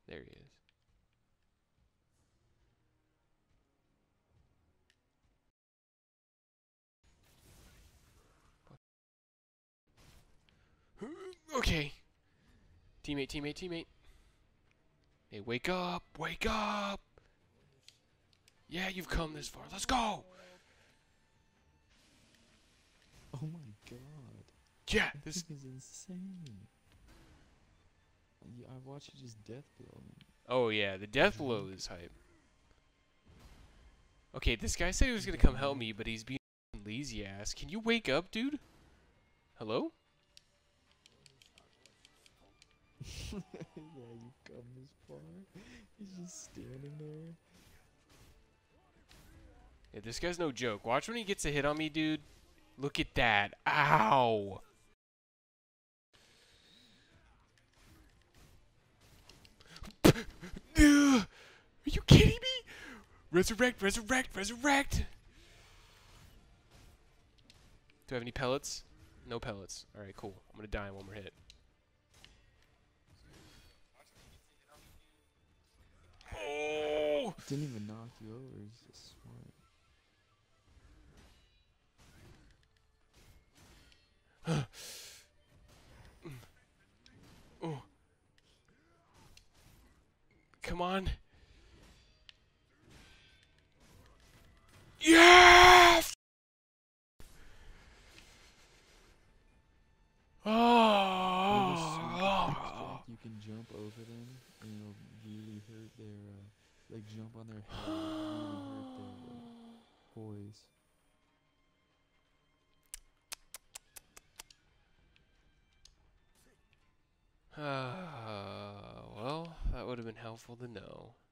There he is. Okay. Teammate, teammate, teammate. Hey, wake up! Wake up! Yeah, you've come this far. Let's go! Oh my god. Yeah, That this... thing is insane. I watched you just death blow him. Oh, yeah, the death blow is hype. Okay, this guy said he was gonna come help me, but he's being lazy ass. Can you wake up, dude? Hello? Yeah, you've come this far. He's just standing there. Yeah, this guy's no joke. Watch when he gets a hit on me, dude. Look at that. Ow! Are you kidding me? Resurrect, resurrect, resurrect! Do I have any pellets? No pellets. Alright, cool. I'm gonna die in one more hit. Oh! Didn't even knock you over. He's just smart. Oh. Come on. Yes! Oh! You can jump over them, and it'll really hurt their, like jump on their head, really hurt their poise. Well, that would have been helpful to know.